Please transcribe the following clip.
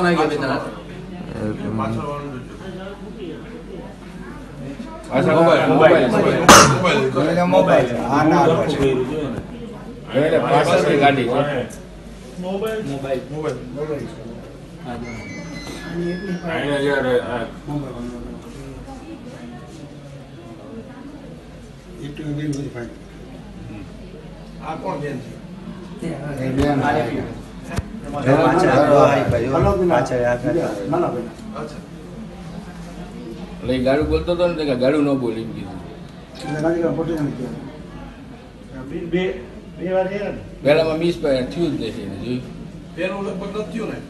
આવી ગયા બે ત્રણ મોબાઈલ હા ના પાછળની ગાડી છે મોબાઈલ અહીંયા યાર આ કોણ બેન છે એટલે ગાડું બોલતો હતો ને ગાડું ન બોલી એમ કીધું પેલામાં મિસ થયું જ નથી જોયું પેલું લગભગ નથી થયું ને